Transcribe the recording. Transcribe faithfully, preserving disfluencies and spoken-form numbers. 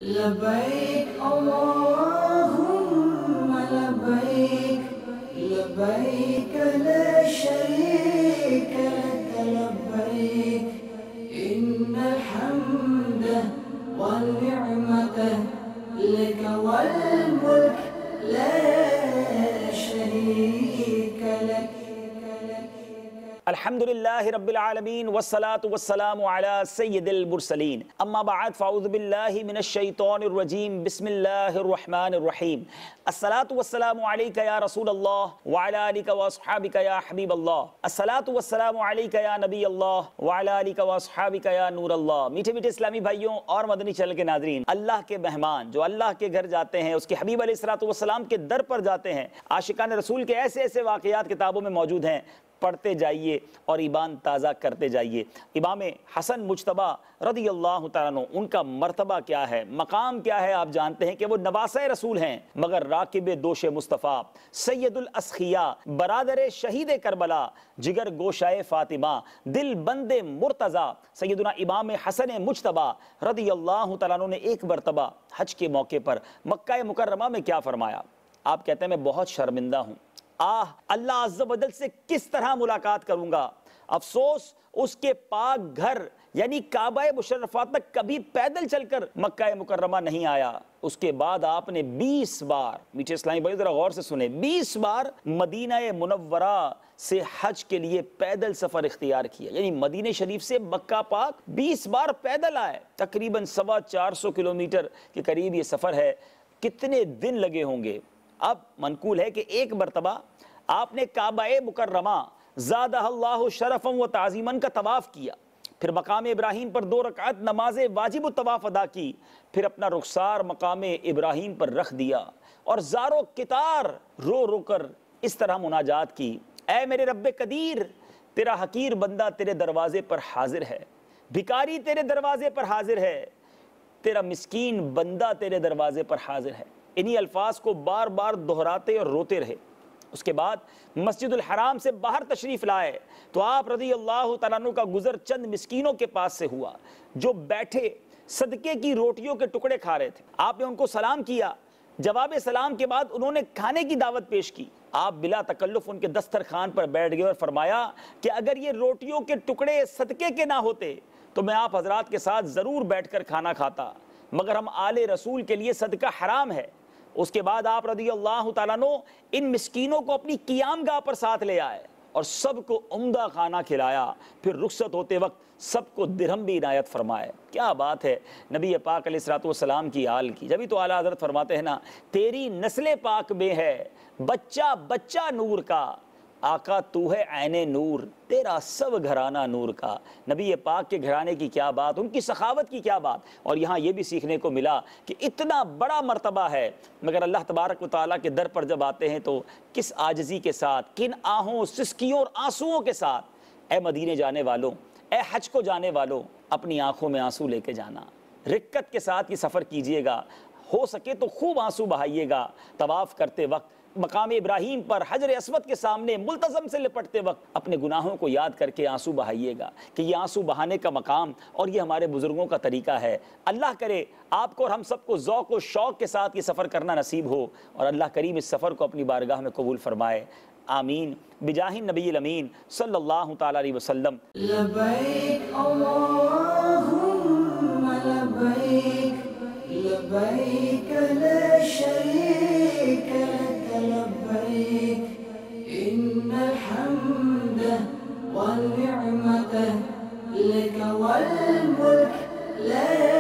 لبيك اللهم لبيك لبيك لا شريك لك لبيك إن الحمد والنعمة لك والملك لا شريك لك. الحمدللہ رب العالمین والصلاة والسلام علی سید المرسلین اما بعد فاعوذ باللہ من الشیطان الرجیم بسم اللہ الرحمن الرحیم الصلاة والسلام علیک یا رسول اللہ وعلی آلک واصحابک یا حبیب اللہ الصلاة والسلام علیک یا نبی اللہ وعلی آلک واصحابک یا نور اللہ. میٹھے میٹھے اسلامی بھائیوں اور مدنی چینل کے ناظرین، اللہ کے مہمان جو اللہ کے گھر جاتے ہیں، اس کے حبیب علیہ الصلاۃ والسلام کے در پر جاتے ہیں، عاشقان رسول کے ایسے ایسے واقعات کتابوں میں موجود ہیں، پڑھتے جائیے اور ایمان تازہ کرتے جائیے. امام حسن مجتبی رضی اللہ تعالیٰ عنہ، ان کا مرتبہ کیا ہے، مقام کیا ہے، آپ جانتے ہیں کہ وہ نواسہ رسول ہیں مگر راکب دوش مصطفیٰ، سید الاسخیاء، برادر شہید کربلا، جگر گوشائے فاطمہ، دل بند مرتضی، سیدنا امام حسن مجتبی رضی اللہ تعالیٰ عنہ نے ایک مرتبہ حج کے موقع پر مکہ مکرمہ میں کیا فرمایا؟ آپ کہتے ہیں میں بہت شرمندہ ہوں، آہ اللہ عز و جل سے کس طرح ملاقات کروں گا، افسوس اس کے پاک گھر یعنی کعبہ مشرفہ تک کبھی پیدل چل کر مکہ مکرمہ نہیں آیا. اس کے بعد آپ نے بیس بار، میٹھے اسلامی بھائی ذرا غور سے سنیں، بیس بار مدینہ منورہ سے حج کے لیے پیدل سفر اختیار کیا، یعنی مدینہ شریف سے مکہ پاک بیس بار پیدل آئے، تقریباً سوا چار سو کلومیٹر کے قریب یہ سفر ہے. کتنے دن لگے ہوں گے؟ اب منقول ہے کہ ایک مرتبہ آپ نے کعبہ مکرمہ زادہ اللہ شرفا و تعظیما کا طواف کیا، پھر مقام ابراہیم پر دو رکعت نماز واجب الطواف ادا کی، پھر اپنا رخسار مقام ابراہیم پر رکھ دیا اور زارو کتار رو رو کر اس طرح مناجات کی، اے میرے رب قدیر، تیرا حقیر بندہ تیرے دروازے پر حاضر ہے، بھکاری تیرے دروازے پر حاضر ہے، تیرا مسکین بندہ تیرے دروازے پر حاضر ہے. انہی الفاظ کو بار بار دہراتے اور روتے رہے. اس کے بعد مسجد الحرام سے باہر تشریف لائے تو آپ رضی اللہ تعالیٰ عنہ کا گزر چند مسکینوں کے پاس سے ہوا جو بیٹھے صدقے کی روٹیوں کے ٹکڑے کھا رہے تھے. آپ نے ان کو سلام کیا، جواب سلام کے بعد انہوں نے کھانے کی دعوت پیش کی. آپ بلا تکلف ان کے دسترخوان پر بیٹھ گئے اور فرمایا کہ اگر یہ روٹیوں کے ٹکڑے صدقے کے نہ ہوتے تو میں آپ حضرات کے ساتھ ضرور بیٹھ کر کھانا کھاتا، مگر ہم آل رسول کے لیے صدقہ حرام ہے. اس کے بعد آپ رضی اللہ تعالیٰ عنہ ان مسکینوں کو اپنی قیام گاہ پر ساتھ لے آئے اور سب کو عمدہ کھانا کھلایا، پھر رخصت ہوتے وقت سب کو درہم بھی عنایت فرمائے. کیا بات ہے نبی پاک علیہ الصلوۃ والسلام کی آل کی. جبھی تو اعلیٰ حضرت فرماتے ہیں نا، تیری نسل پاک میں ہے بچہ بچہ نور کا، آقا تو ہے عین نور، تیرا سب گھرانہ نور کا. نبی پاک کے گھرانے کی کیا بات، ان کی سخاوت کی کیا بات. اور یہاں یہ بھی سیکھنے کو ملا کہ اتنا بڑا مرتبہ ہے مگر اللہ تبارک و تعالیٰ کے در پر جب آتے ہیں تو کس عاجزی کے ساتھ، کن آہوں سسکیوں اور آنسوؤں کے ساتھ. اے مدینے جانے والوں، اے حج کو جانے والوں، اپنی آنکھوں میں آنسو لے کے جانا، رقت کے ساتھ یہ سفر کیجئے گا، ہو سکے تو خوب آنسو بہائیے گا. طواف کرتے وقت مقام ابراہیم پر حجر اسود کے سامنے ملتزم سے لپٹتے وقت اپنے گناہوں کو یاد کر کے آنسو بہائیے گا کہ یہ آنسو بہانے کا مقام اور یہ ہمارے بزرگوں کا طریقہ ہے. اللہ کرے آپ کو اور ہم سب کو ذوق و شوق کے ساتھ یہ سفر کرنا نصیب ہو اور اللہ کریم اس سفر کو اپنی بارگاہ میں قبول فرمائے. آمین بجاہ النبی الامین صلی اللہ تعالی علیہ وسلم. لبیک اللہم لبیک لبیک لا شریک لک لبیک ان الحمد والنعمة لک والملک لا